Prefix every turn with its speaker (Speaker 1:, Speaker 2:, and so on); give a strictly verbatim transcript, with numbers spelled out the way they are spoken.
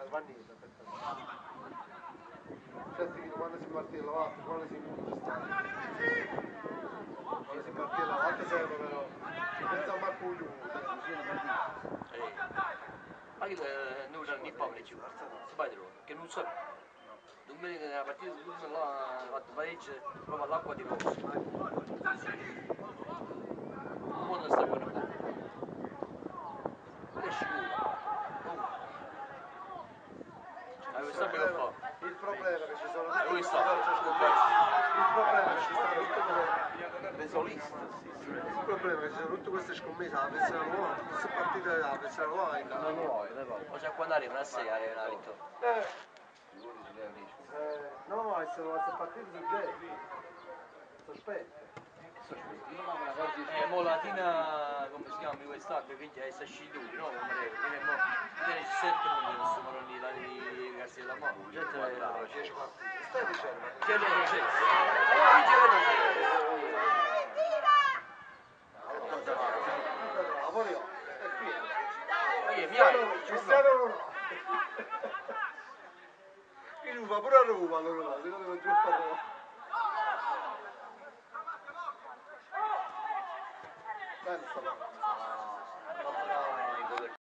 Speaker 1: fa niente, aspetta. Senti che quando si partì l'altro, quando si muove sta. Quando si partì l'altro serve però. Senza Marco Giù.
Speaker 2: Ma che non c'è né Pavle ci si padrone, che non so. Domenica nella partita di turno là ha fatto pareggio proprio all'acqua di Rossi. Ma non sta buono poco. Che sicuro. Avevo sempre che fa.
Speaker 1: Il problema è che ci sono tutti
Speaker 2: Dove
Speaker 1: questi
Speaker 2: sta?
Speaker 1: Il problema è che ci stanno tutte
Speaker 2: Le soliste, sì.
Speaker 1: Il problema è che ci sono tutte queste scommesse, la Pessera nuova, tutte queste partite della Pessera nuova in casa.
Speaker 2: O c'è quando arriva una sera arriva una vittoria.
Speaker 1: Eh. Eh, no, sono queste partite su gay. Sospette.
Speaker 2: E mo Latina, come si chiama quest'altro, che già è sciduti, no? Come lei, viene mo, viene sette minuti, non si morano i ragazzi della mano. Già te ne
Speaker 1: dieci partite. Stai dicendo?
Speaker 2: C'è le processi. Allora, c'è le processi.
Speaker 1: Lavori è pieno.
Speaker 2: Ma che mi hai?
Speaker 1: Cristiano Ronaldo. Che lui fa pure a Roma, allora, se non devo giocare. Bene, sta